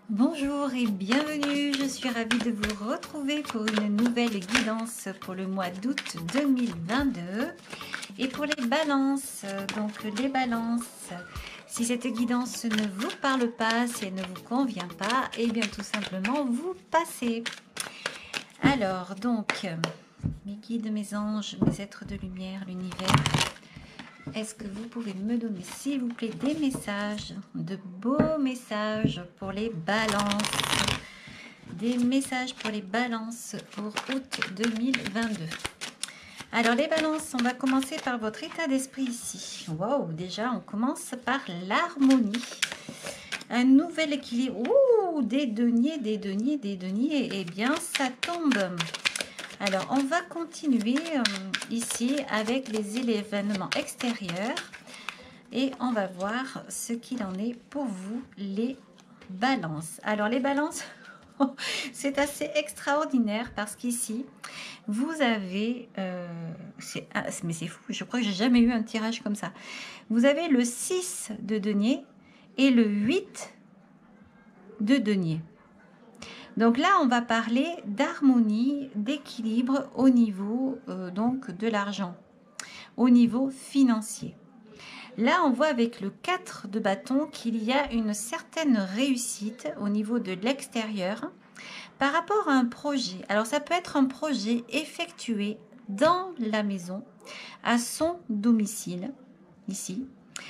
Bonjour et bienvenue, je suis ravie de vous retrouver pour une nouvelle guidance pour le mois d'août 2022 et pour les balances. Donc les balances, si cette guidance ne vous parle pas, si elle ne vous convient pas, et bien tout simplement vous passez. Alors donc, mes guides, mes anges, mes êtres de lumière, l'univers, est-ce que vous pouvez me donner, s'il vous plaît, des messages, de beaux messages pour les balances? Des messages pour les balances pour août 2022. Alors, les balances, on va commencer par votre état d'esprit ici. Waouh, déjà, on commence par l'harmonie. Un nouvel équilibre. Ouh, des deniers, des deniers, des deniers. Eh bien, ça tombe. Alors, on va continuer ici avec les événements extérieurs et on va voir ce qu'il en est pour vous, les balances. Alors, les balances, c'est assez extraordinaire parce qu'ici, vous avez... mais c'est fou, je crois que j'ai jamais eu un tirage comme ça. Vous avez le 6 de denier et le 8 de denier. Donc là, on va parler d'harmonie, d'équilibre au niveau donc de l'argent, au niveau financier. Là, on voit avec le 4 de bâton qu'il y a une certaine réussite au niveau de l'extérieur par rapport à un projet. Alors, ça peut être un projet effectué dans la maison, à son domicile, ici.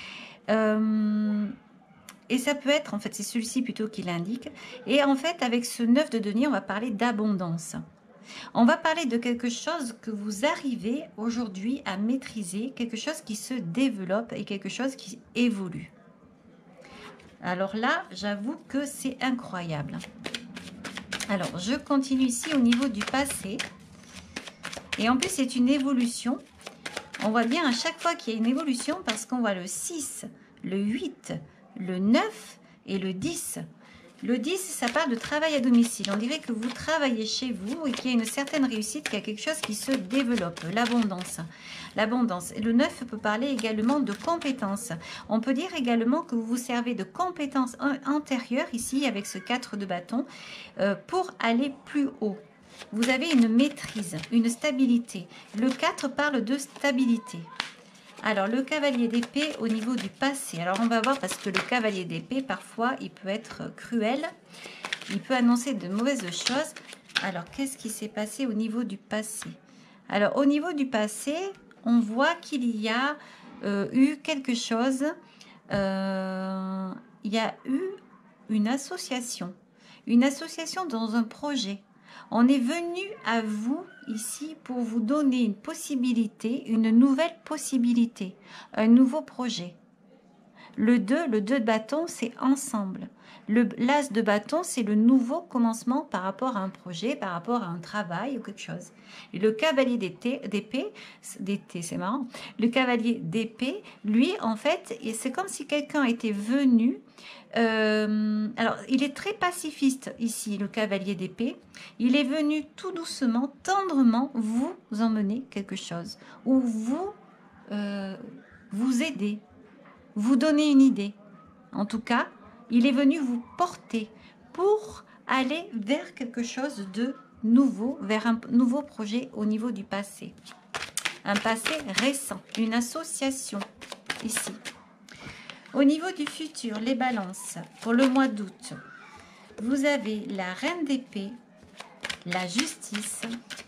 Et ça peut être, en fait, c'est celui-ci plutôt qui l'indique. Et en fait, avec ce 9 de denier, on va parler d'abondance. On va parler de quelque chose que vous arrivez aujourd'hui à maîtriser, quelque chose qui se développe et quelque chose qui évolue. Alors là, j'avoue que c'est incroyable. Alors, je continue ici au niveau du passé. Et en plus, c'est une évolution. On voit bien à chaque fois qu'il y a une évolution parce qu'on voit le 6, le 8, le 9 et le 10. Le 10, ça parle de travail à domicile. On dirait que vous travaillez chez vous et qu'il y a une certaine réussite, qu'il y a quelque chose qui se développe, l'abondance. L'abondance. Et le 9 peut parler également de compétences. On peut dire également que vous vous servez de compétences antérieures, ici, avec ce 4 de bâton, pour aller plus haut. Vous avez une maîtrise, une stabilité. Le 4 parle de stabilité. Alors, le cavalier d'épée au niveau du passé. Alors, on va voir parce que le cavalier d'épée, parfois, il peut être cruel. Il peut annoncer de mauvaises choses. Alors, qu'est-ce qui s'est passé au niveau du passé? Alors, au niveau du passé, on voit qu'il y a eu quelque chose. Il y a eu une association. Une association dans un projet. On est venu à vous ici pour vous donner une possibilité, une nouvelle possibilité, un nouveau projet. Le 2 de bâton, c'est ensemble. L'as de bâton, c'est le nouveau commencement par rapport à un projet, par rapport à un travail ou quelque chose. Et le cavalier d'épée, c'est marrant, le cavalier d'épée, lui, en fait, c'est comme si quelqu'un était venu. Alors, il est très pacifiste ici, le cavalier d'épée. Il est venu tout doucement, tendrement vous emmener quelque chose ou vous aider, vous donner une idée. En tout cas, il est venu vous porter pour aller vers quelque chose de nouveau, vers un nouveau projet au niveau du passé. Un passé récent, une association ici. Au niveau du futur, les balances, pour le mois d'août, vous avez la reine d'épée, la justice.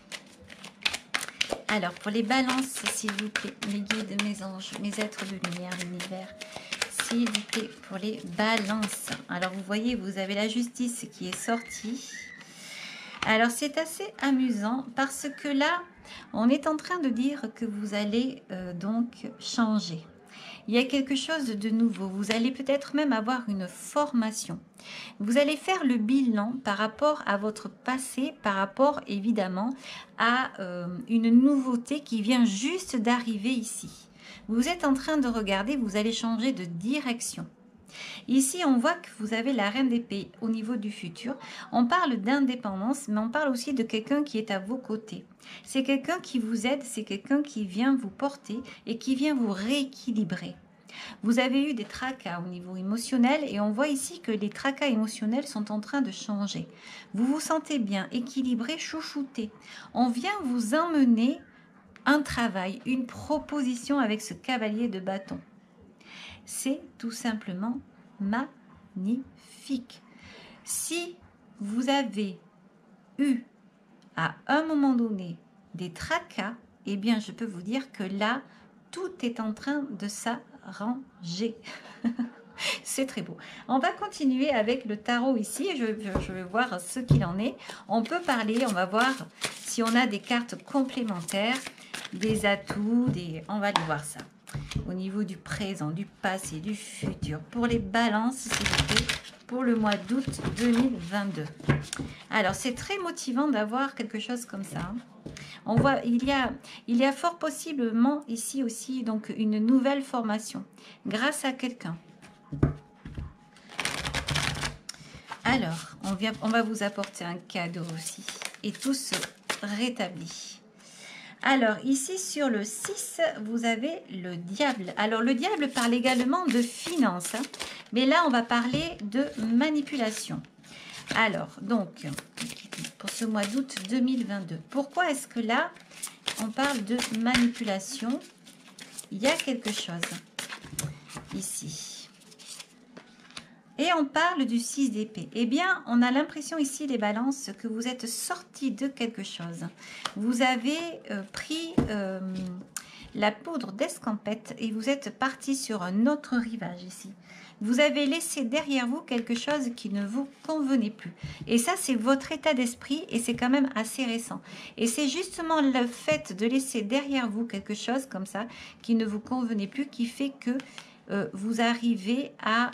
Alors, pour les balances, s'il vous plaît, mes guides, mes anges, mes êtres de lumière, l'univers, s'il vous plaît, pour les balances. Alors, vous voyez, vous avez la justice qui est sortie. Alors, c'est assez amusant parce que là, on est en train de dire que vous allez donc changer. Il y a quelque chose de nouveau. Vous allez peut-être même avoir une formation. Vous allez faire le bilan par rapport à votre passé, par rapport évidemment à une nouveauté qui vient juste d'arriver ici. Vous êtes en train de regarder, vous allez changer de direction. Ici, on voit que vous avez la reine d'épée au niveau du futur. On parle d'indépendance, mais on parle aussi de quelqu'un qui est à vos côtés. C'est quelqu'un qui vous aide, c'est quelqu'un qui vient vous porter et qui vient vous rééquilibrer. Vous avez eu des tracas au niveau émotionnel et on voit ici que les tracas émotionnels sont en train de changer. Vous vous sentez bien, équilibré, chouchouté. On vient vous emmener un travail, une proposition avec ce cavalier de bâton. C'est tout simplement magnifique. Si vous avez eu à un moment donné des tracas, eh bien je peux vous dire que là, tout est en train de s'arranger. C'est très beau. On va continuer avec le tarot ici. Je vais voir ce qu'il en est. On peut parler, on va voir si on a des cartes complémentaires, des atouts, on va aller voir ça. Au niveau du présent, du passé, du futur. Pour les balances, s'il vous plaît, pour le mois d'août 2022. Alors, c'est très motivant d'avoir quelque chose comme ça. On voit, il y a fort possiblement ici aussi donc une nouvelle formation grâce à quelqu'un. Alors, on va vous apporter un cadeau aussi. Et tout se rétablit. Alors, ici sur le 6, vous avez le diable. Alors, le diable parle également de finances. Hein, mais là, on va parler de manipulation. Alors, donc, pour ce mois d'août 2022, pourquoi est-ce que là, on parle de manipulation? Il y a quelque chose ici. Et on parle du 6 d'épée. Eh bien, on a l'impression ici, les balances, que vous êtes sortis de quelque chose. Vous avez pris la poudre d'escampette et vous êtes parti sur un autre rivage ici. Vous avez laissé derrière vous quelque chose qui ne vous convenait plus. Et ça, c'est votre état d'esprit et c'est quand même assez récent. Et c'est justement le fait de laisser derrière vous quelque chose comme ça qui ne vous convenait plus qui fait que vous arrivez à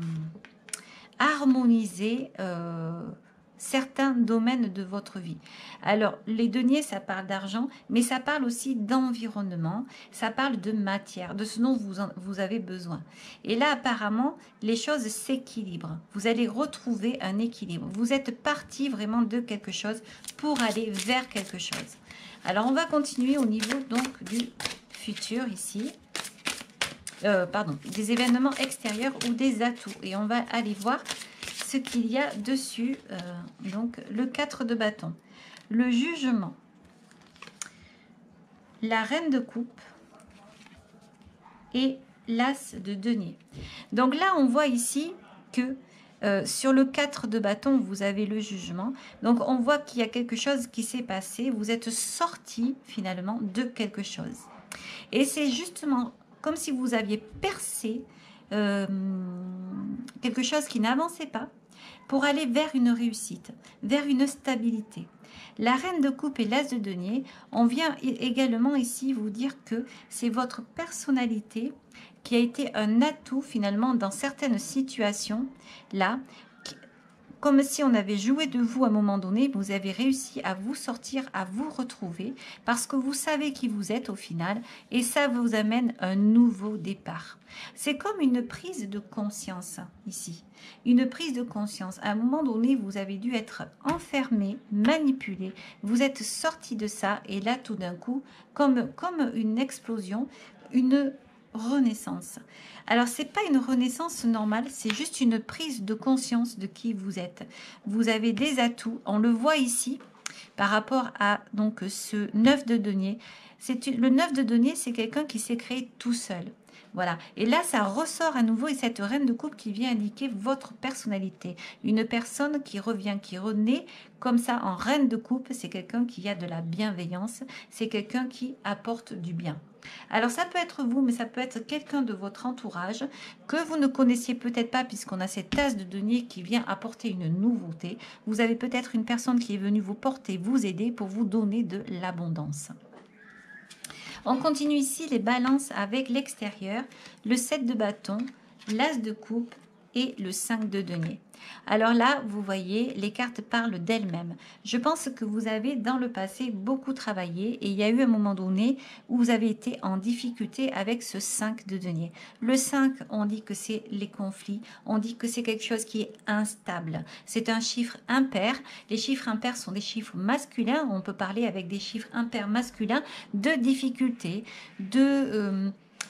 harmoniser certains domaines de votre vie. Alors, les deniers, ça parle d'argent, mais ça parle aussi d'environnement, ça parle de matière, de ce dont vous avez besoin. Et là, apparemment, les choses s'équilibrent. Vous allez retrouver un équilibre. Vous êtes parti vraiment de quelque chose pour aller vers quelque chose. Alors, on va continuer au niveau donc du futur ici. Pardon, des événements extérieurs ou des atouts. Et on va aller voir ce qu'il y a dessus. Donc, le 4 de bâton, le jugement, la reine de coupe et l'as de denier. Donc là, on voit ici que sur le 4 de bâton, vous avez le jugement. Donc, on voit qu'il y a quelque chose qui s'est passé. Vous êtes sorti finalement de quelque chose. Et c'est justement comme si vous aviez percé quelque chose qui n'avançait pas pour aller vers une réussite, vers une stabilité. La reine de coupe et l'as de denier, on vient également ici vous dire que c'est votre personnalité qui a été un atout finalement dans certaines situations là, comme si on avait joué de vous à un moment donné, vous avez réussi à vous sortir, à vous retrouver, parce que vous savez qui vous êtes au final, et ça vous amène un nouveau départ. C'est comme une prise de conscience ici, une prise de conscience. À un moment donné, vous avez dû être enfermé, manipulé, vous êtes sorti de ça, et là tout d'un coup, comme une explosion, une renaissance. Alors, c'est pas une renaissance normale, c'est juste une prise de conscience de qui vous êtes. Vous avez des atouts, on le voit ici, par rapport à donc ce 9 de denier. Le 9 de denier, c'est quelqu'un qui s'est créé tout seul. Voilà. Et là, ça ressort à nouveau, et cette reine de coupe qui vient indiquer votre personnalité. Une personne qui revient, qui renaît comme ça en reine de coupe, c'est quelqu'un qui a de la bienveillance, c'est quelqu'un qui apporte du bien. Alors, ça peut être vous, mais ça peut être quelqu'un de votre entourage que vous ne connaissiez peut-être pas, puisqu'on a cette tasse de denier qui vient apporter une nouveauté. Vous avez peut-être une personne qui est venue vous porter, vous aider pour vous donner de l'abondance. On continue ici les balances avec l'extérieur, le 7 de bâton, l'as de coupe et le 5 de denier. Alors là, vous voyez, les cartes parlent d'elles-mêmes. Je pense que vous avez dans le passé beaucoup travaillé et il y a eu un moment donné où vous avez été en difficulté avec ce 5 de denier. Le 5, on dit que c'est les conflits, on dit que c'est quelque chose qui est instable. C'est un chiffre impair. Les chiffres impairs sont des chiffres masculins. On peut parler avec des chiffres impairs masculins de difficultés,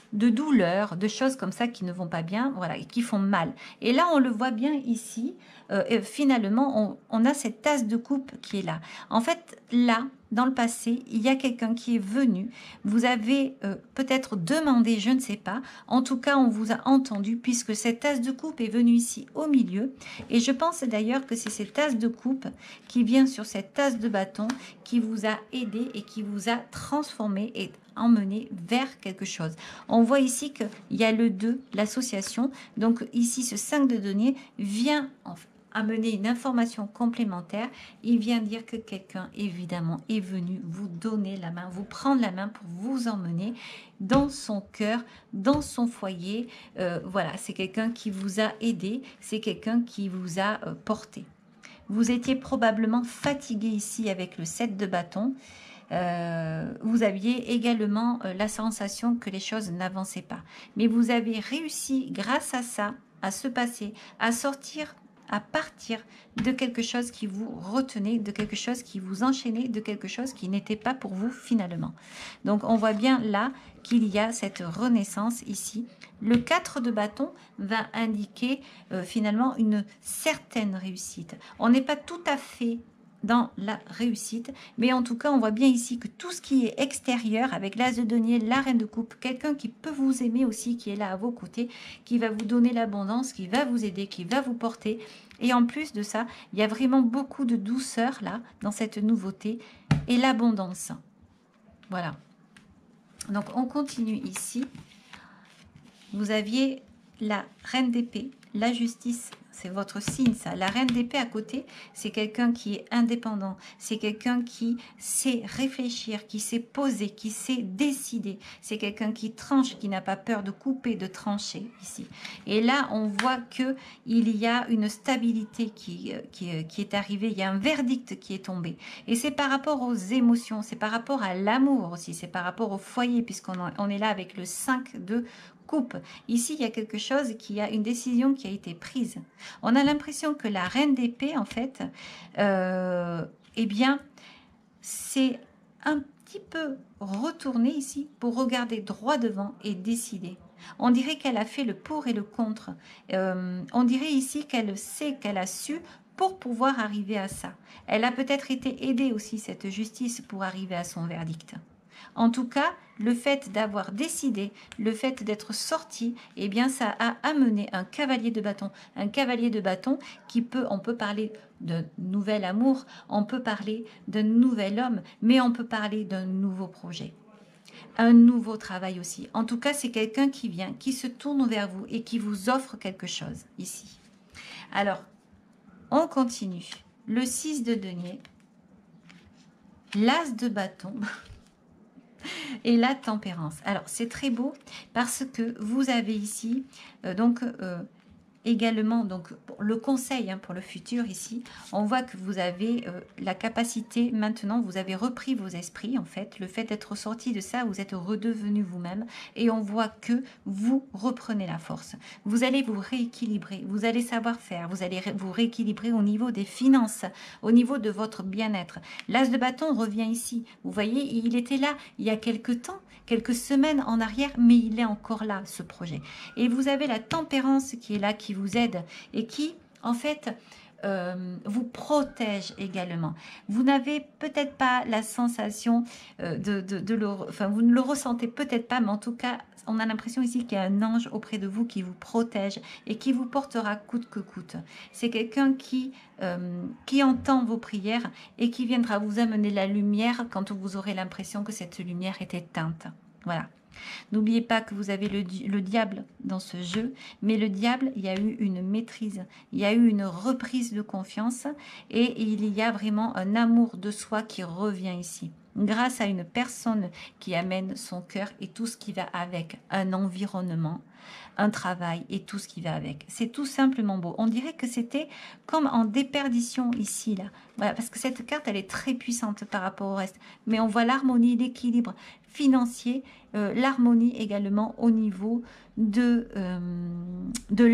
de douleurs, de choses comme ça qui ne vont pas bien, voilà, et qui font mal. Et là, on le voit bien ici, finalement, on a cette tasse de coupe qui est là. En fait, là, dans le passé, il y a quelqu'un qui est venu, vous avez peut-être demandé, je ne sais pas, en tout cas, on vous a entendu, puisque cette tasse de coupe est venue ici au milieu, et je pense d'ailleurs que c'est cette tasse de coupe qui vient sur cette tasse de bâton, qui vous a aidé et qui vous a transformé et emmené vers quelque chose. On voit ici qu'il y a le 2, l'association. Donc ici, ce 5 de denier vient amener une information complémentaire. Il vient dire que quelqu'un, évidemment, est venu vous donner la main, vous prendre la main pour vous emmener dans son cœur, dans son foyer. Voilà, c'est quelqu'un qui vous a aidé, c'est quelqu'un qui vous a porté. Vous étiez probablement fatigué ici avec le 7 de bâton. Vous aviez également la sensation que les choses n'avançaient pas. Mais vous avez réussi, grâce à ça, à se passer, à sortir, à partir de quelque chose qui vous retenait, de quelque chose qui vous enchaînait, de quelque chose qui n'était pas pour vous finalement. Donc on voit bien là qu'il y a cette renaissance ici. Le 4 de bâton va indiquer finalement une certaine réussite. On n'est pas tout à fait dans la réussite, mais en tout cas on voit bien ici que tout ce qui est extérieur avec l'as de denier, la reine de coupe, quelqu'un qui peut vous aimer aussi, qui est là à vos côtés, qui va vous donner l'abondance, qui va vous aider, qui va vous porter, et en plus de ça il y a vraiment beaucoup de douceur là dans cette nouveauté et l'abondance. Voilà, donc on continue ici. Vous aviez la reine d'épée, la justice, c'est votre signe ça. La reine d'épée à côté, c'est quelqu'un qui est indépendant, c'est quelqu'un qui sait réfléchir, qui sait poser, qui sait décider. C'est quelqu'un qui tranche, qui n'a pas peur de couper, de trancher ici. Et là, on voit que il y a une stabilité qui est arrivée, il y a un verdict qui est tombé. Et c'est par rapport aux émotions, c'est par rapport à l'amour aussi, c'est par rapport au foyer, puisqu'on est là avec le 5 de coupe. Ici, il y a quelque chose qui a une décision qui a été prise. On a l'impression que la reine d'épée, en fait, eh bien, c'est un petit peu retourné ici pour regarder droit devant et décider. On dirait qu'elle a fait le pour et le contre. On dirait ici qu'elle sait qu'elle a su pour pouvoir arriver à ça. Elle a peut-être été aidée aussi, cette justice, pour arriver à son verdict. En tout cas, le fait d'avoir décidé, le fait d'être sorti, eh bien, ça a amené un cavalier de bâton. Un cavalier de bâton qui peut, on peut parler d'un nouvel amour, on peut parler d'un nouvel homme, mais on peut parler d'un nouveau projet. Un nouveau travail aussi. En tout cas, c'est quelqu'un qui vient, qui se tourne vers vous et qui vous offre quelque chose ici. Alors, on continue. Le 6 de denier, l'as de bâton... et la tempérance. Alors, c'est très beau parce que vous avez ici, également donc le conseil pour le futur ici. On voit que vous avez la capacité, maintenant, vous avez repris vos esprits, en fait. Le fait d'être sorti de ça, vous êtes redevenu vous-même et on voit que vous reprenez la force. Vous allez vous rééquilibrer, vous allez savoir faire, vous allez vous rééquilibrer au niveau des finances, au niveau de votre bien-être. L'as de bâton revient ici. Vous voyez, il était là il y a quelques temps, quelques semaines en arrière, mais il est encore là, ce projet. Et vous avez la tempérance qui est là, qui vous aide et qui, en fait, vous protège également. Vous n'avez peut-être pas la sensation enfin, vous ne le ressentez peut-être pas, mais en tout cas, on a l'impression ici qu'il y a un ange auprès de vous qui vous protège et qui vous portera coûte que coûte. C'est quelqu'un qui entend vos prières et qui viendra vous amener la lumière quand vous aurez l'impression que cette lumière est éteinte. Voilà. N'oubliez pas que vous avez le diable dans ce jeu, mais le diable, il y a eu une maîtrise, il y a eu une reprise de confiance et il y a vraiment un amour de soi qui revient ici. Grâce à une personne qui amène son cœur et tout ce qui va avec, un environnement, un travail et tout ce qui va avec. C'est tout simplement beau. On dirait que c'était comme en déperdition ici, là. Voilà, parce que cette carte, elle est très puissante par rapport au reste. Mais on voit l'harmonie, l'équilibre financier, l'harmonie également au niveau de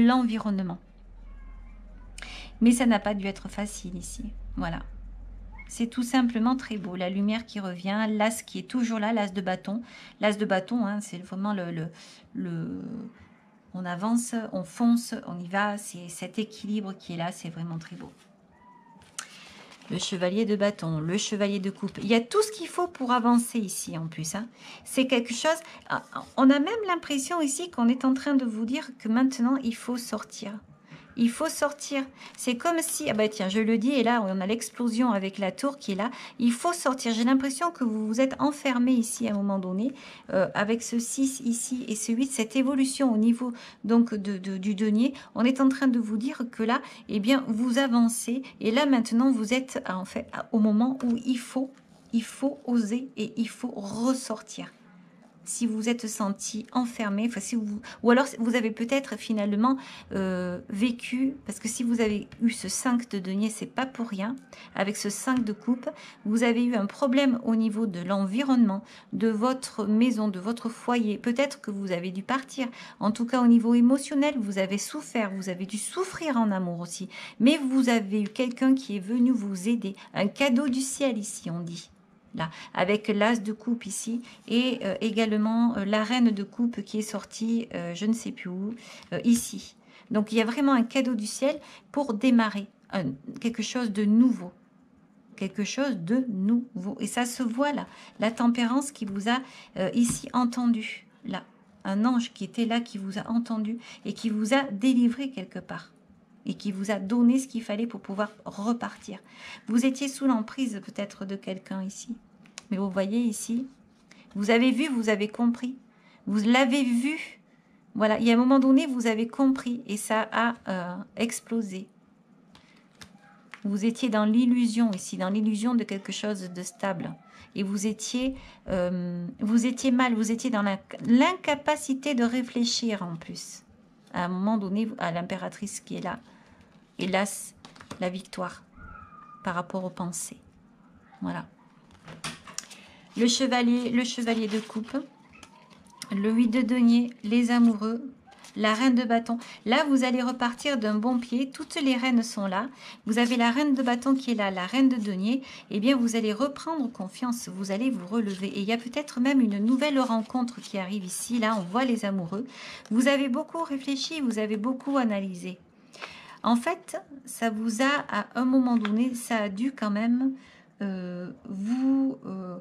l'environnement. Mais ça n'a pas dû être facile ici. Voilà. C'est tout simplement très beau. La lumière qui revient, l'as qui est toujours là, l'as de bâton. L'as de bâton, hein, c'est vraiment on avance, on fonce, on y va. C'est cet équilibre qui est là, c'est vraiment très beau. Le chevalier de bâton, le chevalier de coupe. Il y a tout ce qu'il faut pour avancer ici en plus. Hein. C'est quelque chose... On a même l'impression ici qu'on est en train de vous dire que maintenant, il faut sortir. Il faut sortir. C'est comme si... Ah bah tiens, je le dis, et là, on a l'explosion avec la tour qui est là. Il faut sortir. J'ai l'impression que vous vous êtes enfermé ici à un moment donné, avec ce 6 ici et ce 8, cette évolution au niveau donc du denier. On est en train de vous dire que là, eh bien, vous avancez. Et là, maintenant, vous êtes en fait au moment où il faut oser et il faut ressortir. Si vous êtes senti enfermé, enfin si vous, ou alors vous avez peut-être finalement vécu, parce que si vous avez eu ce 5 de denier, c'est pas pour rien, avec ce 5 de coupe, vous avez eu un problème au niveau de l'environnement, de votre maison, de votre foyer, peut-être que vous avez dû partir, en tout cas au niveau émotionnel, vous avez souffert, vous avez dû souffrir en amour aussi, mais vous avez eu quelqu'un qui est venu vous aider, un cadeau du ciel ici on dit. Là, avec l'as de coupe ici et également la reine de coupe qui est sortie, je ne sais plus où, ici. Donc, il y a vraiment un cadeau du ciel pour démarrer quelque chose de nouveau. Quelque chose de nouveau. Et ça se voit là. La tempérance qui vous a ici entendu. Là, un ange qui était là, qui vous a entendu et qui vous a délivré quelque part. Et qui vous a donné ce qu'il fallait pour pouvoir repartir. Vous étiez sous l'emprise peut-être de quelqu'un ici. Mais vous voyez ici, vous avez vu, vous avez compris. Vous l'avez vu. Voilà, il y a un moment donné, vous avez compris et ça a explosé. Vous étiez dans l'illusion ici, dans l'illusion de quelque chose de stable. Et vous étiez mal, vous étiez dans l'incapacité de réfléchir en plus. À un moment donné, à l'impératrice qui est là. Hélas, la victoire par rapport aux pensées. Voilà. Le chevalier de coupe, le 8 de denier, les amoureux, la reine de bâton. Là, vous allez repartir d'un bon pied. Toutes les reines sont là. Vous avez la reine de bâton qui est là, la reine de denier. Eh bien, vous allez reprendre confiance. Vous allez vous relever. Et il y a peut-être même une nouvelle rencontre qui arrive ici. Là, on voit les amoureux. Vous avez beaucoup réfléchi, vous avez beaucoup analysé. En fait, ça vous a, à un moment donné, ça a dû quand même vous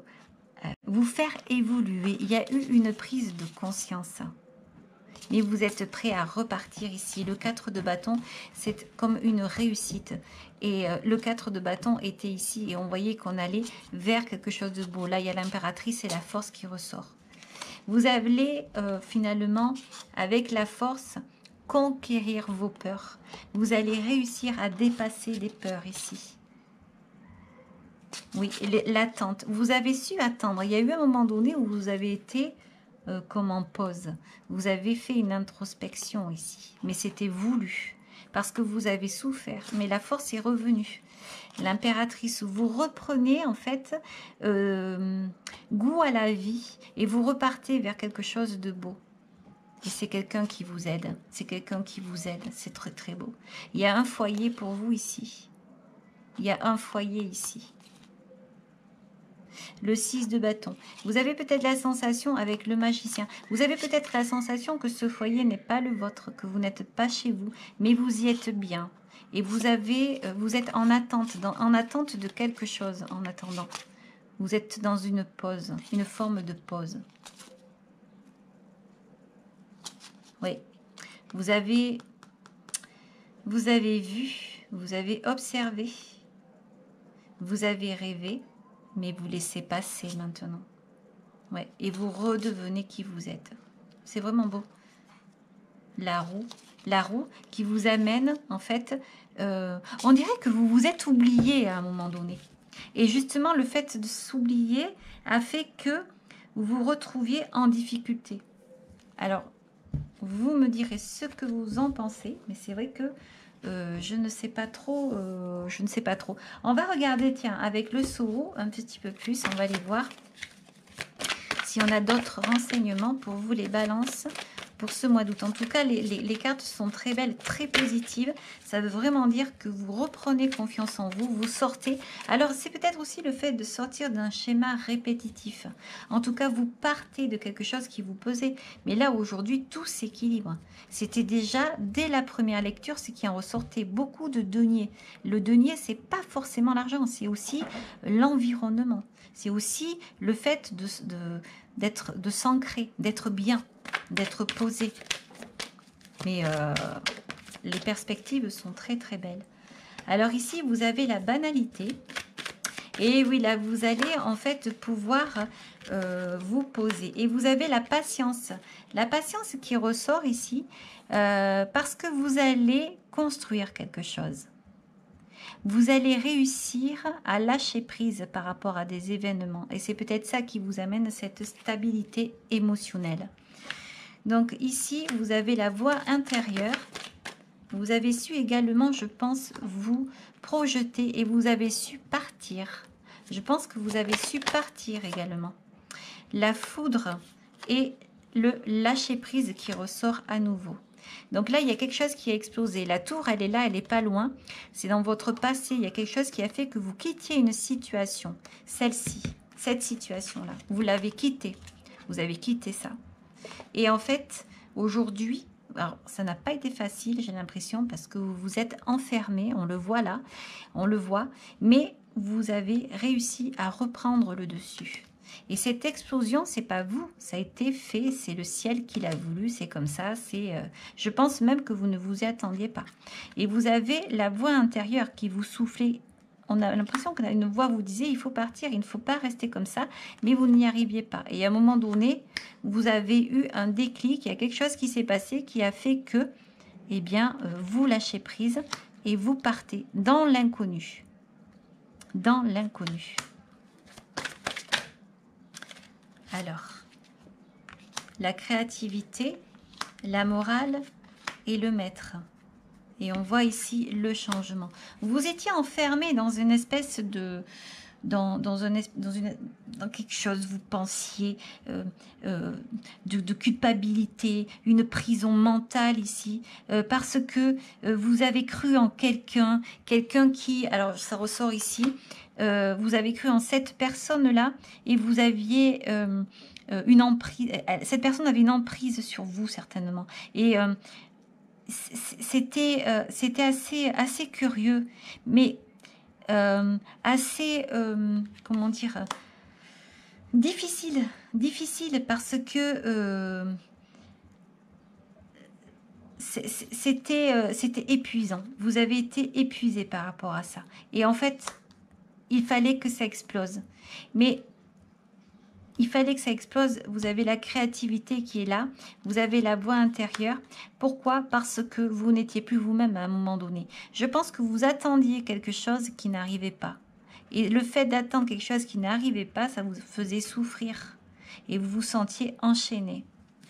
faire évoluer. Il y a eu une prise de conscience. Mais vous êtes prêt à repartir ici. Le 4 de bâton, c'est comme une réussite. Et le 4 de bâton était ici et on voyait qu'on allait vers quelque chose de beau. Là, il y a l'impératrice et la force qui ressort. Vous allez finalement, avec la force, conquérir vos peurs. Vous allez réussir à dépasser les peurs ici. Oui, l'attente. Vous avez su attendre. Il y a eu un moment donné où vous avez été comme en pause. Vous avez fait une introspection ici. Mais c'était voulu. Parce que vous avez souffert. Mais la force est revenue. L'impératrice, vous reprenez en fait goût à la vie. Et vous repartez vers quelque chose de beau. Et c'est quelqu'un qui vous aide. C'est quelqu'un qui vous aide. C'est très très beau. Il y a un foyer pour vous ici. Il y a un foyer ici. Le 6 de bâton. Vous avez peut-être la sensation avec le magicien. Vous avez peut-être la sensation que ce foyer n'est pas le vôtre, que vous n'êtes pas chez vous, mais vous y êtes bien. Et vous êtes en attente de quelque chose en attendant. Vous êtes dans une pause, une forme de pause. Oui, vous avez vu, vous avez observé, vous avez rêvé, mais vous laissez passer maintenant. Ouais, et vous redevenez qui vous êtes. C'est vraiment beau. La roue qui vous amène, en fait, on dirait que vous vous êtes oublié à un moment donné. Et justement, le fait de s'oublier a fait que vous vous retrouviez en difficulté. Alors, vous me direz ce que vous en pensez, mais c'est vrai que je ne sais pas trop. On va regarder, tiens, avec le Soro un petit peu plus. On va aller voir si on a d'autres renseignements pour vous les balances, pour ce mois d'août. En tout cas, les cartes sont très belles, très positives. Ça veut vraiment dire que vous reprenez confiance en vous, vous sortez. Alors, c'est peut-être aussi le fait de sortir d'un schéma répétitif. En tout cas, vous partez de quelque chose qui vous pesait. Mais là, aujourd'hui, tout s'équilibre. C'était déjà, dès la première lecture, ce qui en ressortait beaucoup de deniers. Le denier, c'est pas forcément l'argent, c'est aussi l'environnement. C'est aussi le fait de s'ancrer, d'être bien, d'être posé. Mais les perspectives sont très très belles. Alors ici, vous avez la banalité. Et oui, là, vous allez en fait pouvoir vous poser. Et vous avez la patience. La patience qui ressort ici, parce que vous allez construire quelque chose. Vous allez réussir à lâcher prise par rapport à des événements. Et c'est peut-être ça qui vous amène cette stabilité émotionnelle. Donc ici, vous avez la voix intérieure. Vous avez su également, je pense, vous projeter et vous avez su partir. Je pense que vous avez su partir également. La foudre et le lâcher prise qui ressort à nouveau. Donc là, il y a quelque chose qui a explosé. La tour, elle est là, elle n'est pas loin. C'est dans votre passé. Il y a quelque chose qui a fait que vous quittiez une situation. Celle-ci, cette situation-là. Vous l'avez quittée. Vous avez quitté ça. Et en fait, aujourd'hui, alors ça n'a pas été facile, j'ai l'impression, parce que vous vous êtes enfermé. On le voit là, on le voit. Mais vous avez réussi à reprendre le dessus. Et cette explosion, c'est pas vous, ça a été fait, c'est le ciel qui l'a voulu, c'est comme ça, je pense même que vous ne vous y attendiez pas. Et vous avez la voix intérieure qui vous soufflait. On a l'impression qu'une voix vous disait, il faut partir, il ne faut pas rester comme ça, mais vous n'y arriviez pas. Et à un moment donné, vous avez eu un déclic, il y a quelque chose qui s'est passé qui a fait que, eh bien, vous lâchez prise et vous partez dans l'inconnu. Dans l'inconnu. Alors, la créativité, la morale et le maître. Et on voit ici le changement. Vous étiez enfermé dans une espèce de... Dans quelque chose, vous pensiez de culpabilité, une prison mentale ici, parce que vous avez cru en quelqu'un qui, alors ça ressort ici, vous avez cru en cette personne-là et vous aviez une emprise, cette personne avait une emprise sur vous certainement. Et c'était assez curieux, mais assez, comment dire, difficile parce que c'était épuisant. Vous avez été épuisé par rapport à ça. Et en fait, il fallait que ça explose. Mais il fallait que ça explose. Vous avez la créativité qui est là. Vous avez la voix intérieure. Pourquoi? Parce que vous n'étiez plus vous-même à un moment donné. Je pense que vous attendiez quelque chose qui n'arrivait pas. Et le fait d'attendre quelque chose qui n'arrivait pas, ça vous faisait souffrir. Et vous vous sentiez enchaîné.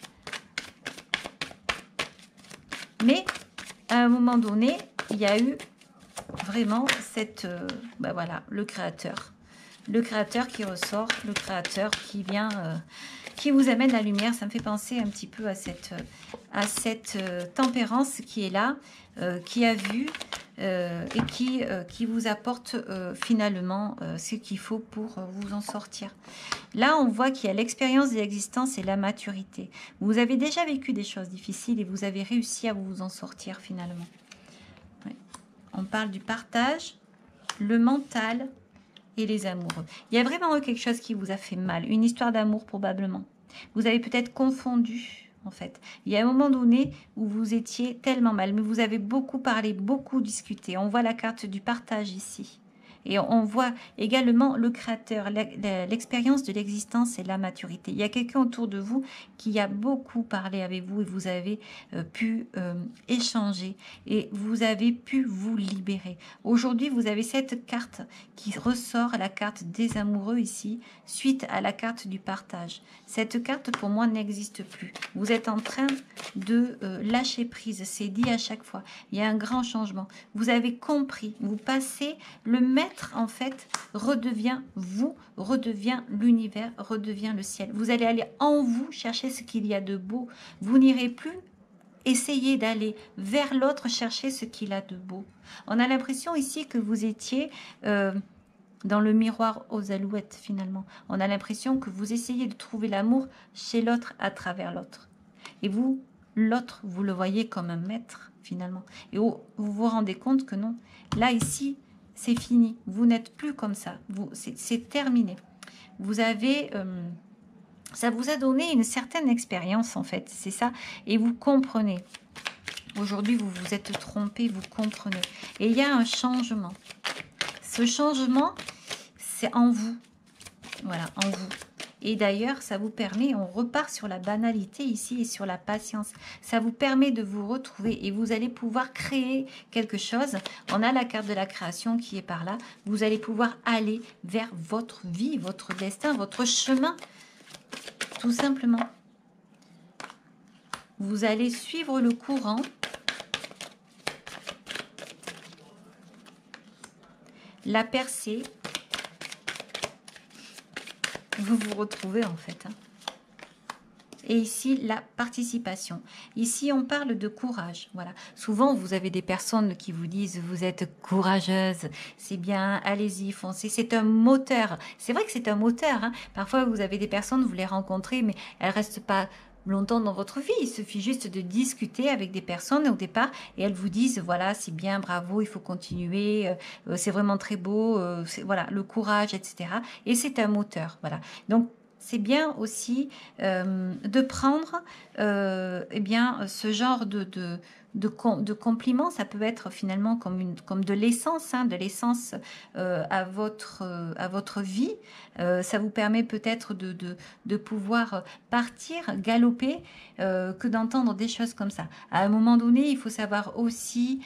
Mais à un moment donné, il y a eu vraiment cette... ben voilà, le créateur. Le créateur qui ressort, le créateur qui vient, qui vous amène la lumière. Ça me fait penser un petit peu à cette tempérance qui est là, qui a vu et qui vous apporte finalement ce qu'il faut pour vous en sortir. Là, on voit qu'il y a l'expérience de l'existence et la maturité. Vous avez déjà vécu des choses difficiles et vous avez réussi à vous en sortir finalement. Ouais. On parle du partage, le mental et les amoureux. Il y a vraiment eu quelque chose qui vous a fait mal, une histoire d'amour probablement. Vous avez peut-être confondu, en fait. Il y a un moment donné où vous étiez tellement mal, mais vous avez beaucoup parlé, beaucoup discuté. On voit la carte du partage ici. Et on voit également le créateur, l'expérience de l'existence et la maturité. Il y a quelqu'un autour de vous qui a beaucoup parlé avec vous et vous avez pu échanger et vous avez pu vous libérer. Aujourd'hui, vous avez cette carte qui ressort, la carte des amoureux ici, suite à la carte du partage. Cette carte, pour moi, n'existe plus. Vous êtes en train de lâcher prise. C'est dit à chaque fois. Il y a un grand changement. Vous avez compris. Vous passez le maître être, en fait, redevient vous, redevient l'univers, redevient le ciel. Vous allez aller en vous chercher ce qu'il y a de beau. Vous n'irez plus essayer d'aller vers l'autre chercher ce qu'il a de beau. On a l'impression ici que vous étiez dans le miroir aux alouettes, finalement. On a l'impression que vous essayez de trouver l'amour chez l'autre à travers l'autre. Et vous, l'autre, vous le voyez comme un maître, finalement. Et vous vous rendez compte que non. Là, ici, c'est fini. Vous n'êtes plus comme ça. C'est terminé. Vous avez... ça vous a donné une certaine expérience, en fait. C'est ça. Et vous comprenez. Aujourd'hui, vous vous êtes trompé, vous comprenez. Et il y a un changement. Ce changement, c'est en vous. Voilà, en vous. Et d'ailleurs, ça vous permet, on repart sur la banalité ici et sur la patience. Ça vous permet de vous retrouver et vous allez pouvoir créer quelque chose. On a la carte de la création qui est par là. Vous allez pouvoir aller vers votre vie, votre destin, votre chemin. Tout simplement. Vous allez suivre le courant. La percée. Vous vous retrouvez en fait. Et ici, la participation. Ici, on parle de courage. Voilà. Souvent, vous avez des personnes qui vous disent « Vous êtes courageuse, c'est bien, allez-y, foncez. » C'est un moteur. C'est vrai que c'est un moteur. Hein. Parfois, vous avez des personnes, vous les rencontrez, mais elles ne restent pas longtemps dans votre vie. Il suffit juste de discuter avec des personnes au départ et elles vous disent « Voilà, c'est bien, bravo, il faut continuer, c'est vraiment très beau, voilà, le courage, etc. » Et c'est un moteur. Voilà. Donc, c'est bien aussi de prendre eh bien, ce genre de compliments. Ça peut être finalement comme de l'essence, hein, de l'essence à votre vie. Ça vous permet peut-être de pouvoir partir, galoper, que d'entendre des choses comme ça. À un moment donné, il faut savoir aussi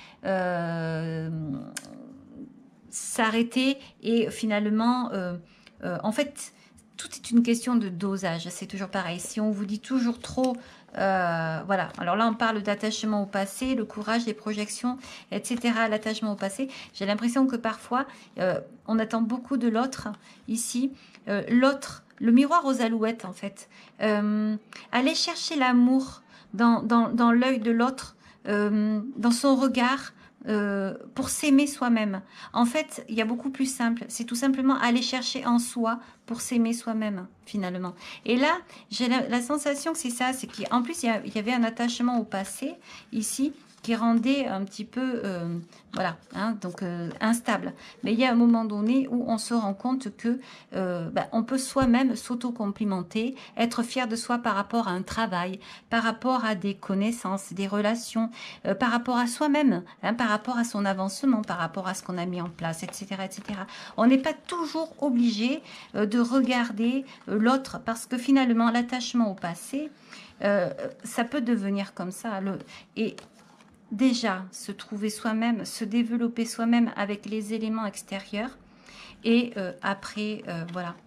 s'arrêter et finalement, en fait, tout est une question de dosage, c'est toujours pareil. Si on vous dit toujours trop, voilà. Alors là, on parle d'attachement au passé, le courage, les projections, etc. L'attachement au passé. J'ai l'impression que parfois, on attend beaucoup de l'autre ici. L'autre, le miroir aux alouettes, en fait. Aller chercher l'amour dans l'œil de l'autre, dans son regard, pour s'aimer soi-même. En fait, il y a beaucoup plus simple. C'est tout simplement aller chercher en soi pour s'aimer soi-même, finalement. Et là, j'ai la sensation que c'est ça. C'est qu'en plus, il y avait un attachement au passé, ici, qui rendait un petit peu, voilà, hein, donc instable. Mais il y a un moment donné où on se rend compte que on peut soi-même s'auto-complimenter, être fier de soi par rapport à un travail, par rapport à des connaissances, des relations, par rapport à soi-même, hein, par rapport à son avancement, par rapport à ce qu'on a mis en place, etc., etc. On n'est pas toujours obligé de regarder l'autre parce que finalement, l'attachement au passé, ça peut devenir comme ça. Et déjà, se trouver soi-même, se développer soi-même avec les éléments extérieurs. Et après, voilà,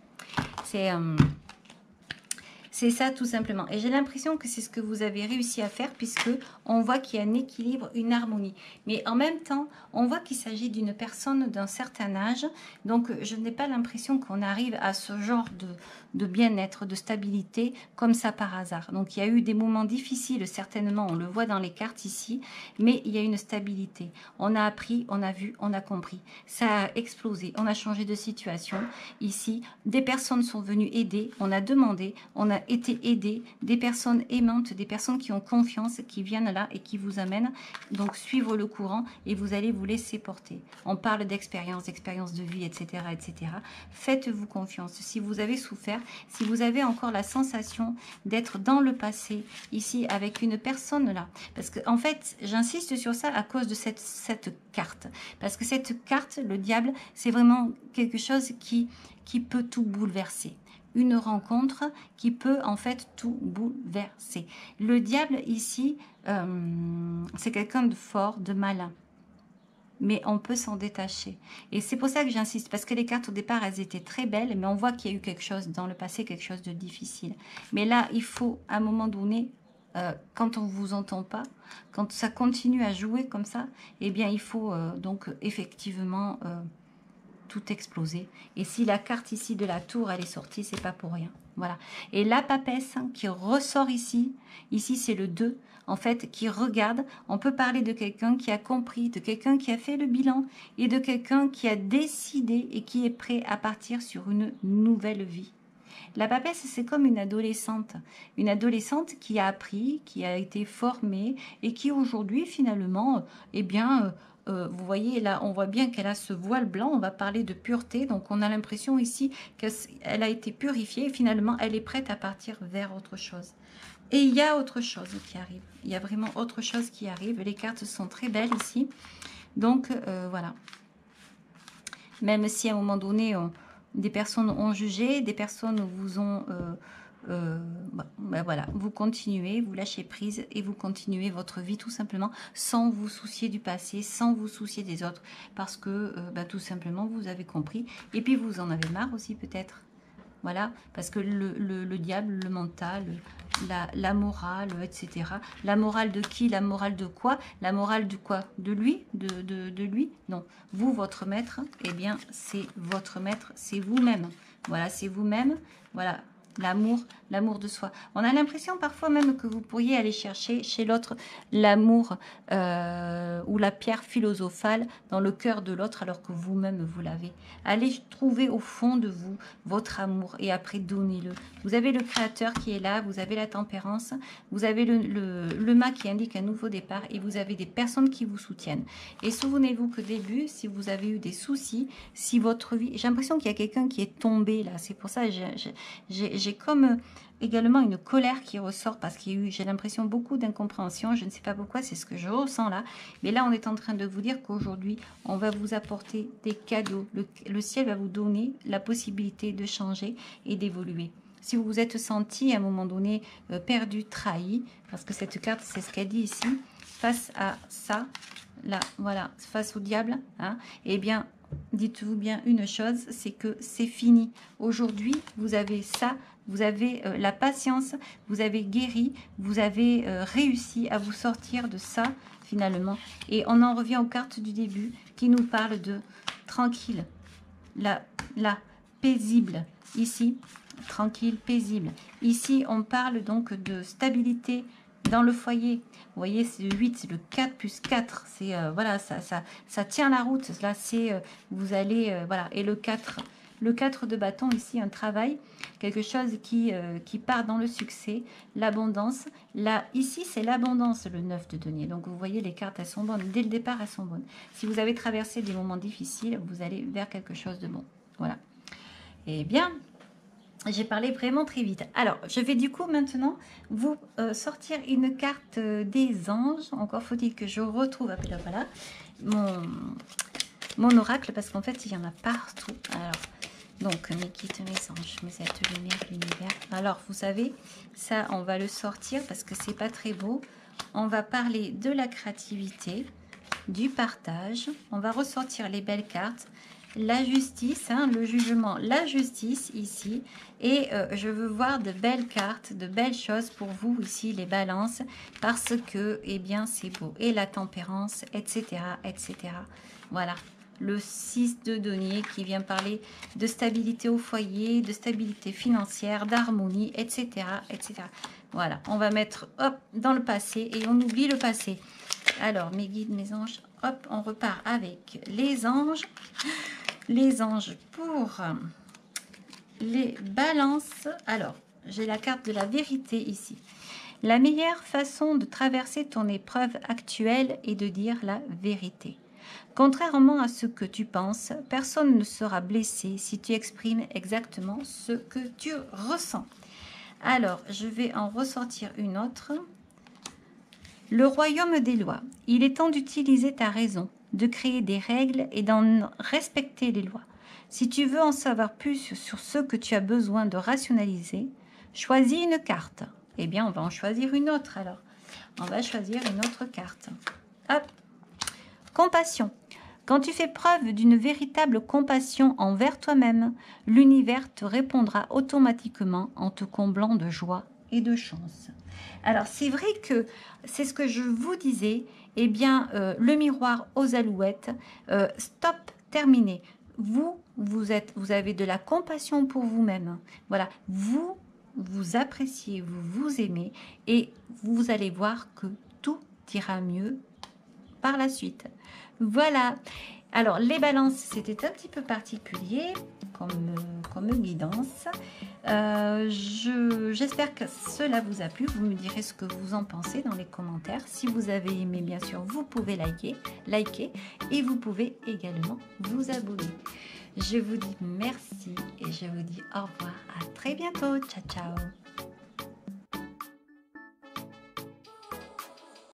c'est ça tout simplement. Et j'ai l'impression que c'est ce que vous avez réussi à faire puisque on voit qu'il y a un équilibre, une harmonie. Mais en même temps, on voit qu'il s'agit d'une personne d'un certain âge. Donc, je n'ai pas l'impression qu'on arrive à ce genre de bien-être, de stabilité, comme ça par hasard. Donc, il y a eu des moments difficiles, certainement, on le voit dans les cartes ici, mais il y a une stabilité. On a appris, on a vu, on a compris. Ça a explosé, on a changé de situation. Ici, des personnes sont venues aider, on a demandé, on a été aidé, des personnes aimantes, des personnes qui ont confiance, qui viennent là et qui vous amènent. Donc, suivre le courant et vous allez vous laisser porter. On parle d'expérience de vie, etc., etc. Faites-vous confiance. Si vous avez souffert, si vous avez encore la sensation d'être dans le passé, ici, avec une personne là, parce que en fait, j'insiste sur ça à cause de cette carte. Parce que cette carte, le diable, c'est vraiment quelque chose qui peut tout bouleverser. Une rencontre qui peut en fait tout bouleverser. Le diable ici, c'est quelqu'un de fort, de malin. Mais on peut s'en détacher. Et c'est pour ça que j'insiste, parce que les cartes au départ, elles étaient très belles, mais on voit qu'il y a eu quelque chose dans le passé, quelque chose de difficile. Mais là, il faut, à un moment donné, quand on ne vous entend pas, quand ça continue à jouer comme ça, eh bien, il faut donc effectivement tout exploser. Et si la carte ici de la tour, elle est sortie, c'est pas pour rien. Voilà. Et la papesse qui ressort ici, ici c'est le 2, en fait, qui regarde. On peut parler de quelqu'un qui a compris, de quelqu'un qui a fait le bilan et de quelqu'un qui a décidé et qui est prêt à partir sur une nouvelle vie. La papesse, c'est comme une adolescente qui a appris, qui a été formée et qui aujourd'hui, finalement, eh bien, vous voyez là, on voit bien qu'elle a ce voile blanc, on va parler de pureté, donc on a l'impression ici qu'elle a été purifiée et finalement, elle est prête à partir vers autre chose. Et il y a autre chose qui arrive, il y a vraiment autre chose qui arrive, les cartes sont très belles ici, donc voilà. Même si à un moment donné, des personnes ont jugé, des personnes vous ont... ben voilà, vous continuez, vous lâchez prise et vous continuez votre vie tout simplement sans vous soucier du passé, sans vous soucier des autres, parce que ben, tout simplement vous avez compris et puis vous en avez marre aussi peut-être. Voilà, parce que le diable, le mental, la morale, etc. La morale de qui? La morale de quoi? La morale de quoi? De lui? De lui? Non. Vous, votre maître, eh bien, c'est votre maître, c'est vous-même. Voilà, c'est vous-même. Voilà, l'amour de soi. On a l'impression parfois même que vous pourriez aller chercher chez l'autre l'amour ou la pierre philosophale dans le cœur de l'autre alors que vous-même vous l'avez. Allez trouver au fond de vous votre amour et après donnez-le. Vous avez le créateur qui est là, vous avez la tempérance, vous avez le mât qui indique un nouveau départ et vous avez des personnes qui vous soutiennent. Et souvenez-vous que début, si vous avez eu des soucis, si votre vie... J'ai l'impression qu'il y a quelqu'un qui est tombé là, c'est pour ça que j'ai comme également une colère qui ressort parce qu'il y a eu, j'ai l'impression, beaucoup d'incompréhension. Je ne sais pas pourquoi, c'est ce que je ressens là. Mais là, on est en train de vous dire qu'aujourd'hui, on va vous apporter des cadeaux. Le ciel va vous donner la possibilité de changer et d'évoluer. Si vous vous êtes senti à un moment donné perdu, trahi, parce que cette carte, c'est ce qu'elle dit ici, face à ça, là, voilà, face au diable, hein, eh bien, dites-vous bien une chose, c'est que c'est fini. Aujourd'hui, vous avez ça, vous avez la patience, vous avez guéri, vous avez réussi à vous sortir de ça, finalement. Et on en revient aux cartes du début qui nous parlent de tranquille, la paisible, ici, tranquille, paisible. Ici, on parle donc de stabilité dans le foyer. Vous voyez, c'est le 8, c'est le 4 plus 4. C'est, voilà, ça tient la route. Là, c'est, vous allez, voilà. Et le 4 de bâton, ici, un travail, quelque chose qui part dans le succès, l'abondance. Là, ici, c'est l'abondance, le 9 de denier. Donc, vous voyez, les cartes, elles sont bonnes. Dès le départ, elles sont bonnes. Si vous avez traversé des moments difficiles, vous allez vers quelque chose de bon. Voilà. Eh bien, j'ai parlé vraiment très vite. Alors, je vais du coup maintenant vous sortir une carte des anges. Encore faut-il que je retrouve, voilà, mon oracle, parce qu'en fait, il y en a partout. Alors, donc, mes guides, mes anges, mes êtres lumière, l'univers. Alors, vous savez, ça, on va le sortir parce que c'est pas très beau. On va parler de la créativité, du partage. On va ressortir les belles cartes. La justice, hein, le jugement, la justice ici. Et je veux voir de belles cartes, de belles choses pour vous ici, les balances, parce que, eh bien, c'est beau. Et la tempérance, etc., etc. Voilà. Le 6 de denier qui vient parler de stabilité au foyer, de stabilité financière, d'harmonie, etc., etc. Voilà, on va mettre, hop, dans le passé et on oublie le passé. Alors, mes guides, mes anges, hop, on repart avec les anges. Les anges pour les balances. Alors, j'ai la carte de la vérité ici. La meilleure façon de traverser ton épreuve actuelle est de dire la vérité. Contrairement à ce que tu penses, personne ne sera blessé si tu exprimes exactement ce que tu ressens. Alors, je vais en ressortir une autre. Le royaume des lois. Il est temps d'utiliser ta raison, de créer des règles et d'en respecter les lois. Si tu veux en savoir plus sur ce que tu as besoin de rationaliser, choisis une carte. Eh bien, on va en choisir une autre alors. On va choisir une autre carte. Hop. Compassion. Quand tu fais preuve d'une véritable compassion envers toi-même, l'univers te répondra automatiquement en te comblant de joie et de chance. Alors, c'est vrai que c'est ce que je vous disais. Eh bien, le miroir aux alouettes, stop, terminé. vous avez de la compassion pour vous-même. Voilà, vous appréciez, vous aimez et vous allez voir que tout ira mieux par la suite. Voilà. Alors, les balances, c'était un petit peu particulier comme guidance. J'espère que cela vous a plu. Vous me direz ce que vous en pensez dans les commentaires. Si vous avez aimé, bien sûr, vous pouvez liker et vous pouvez également vous abonner. Je vous dis merci et je vous dis au revoir. À très bientôt. Ciao, ciao.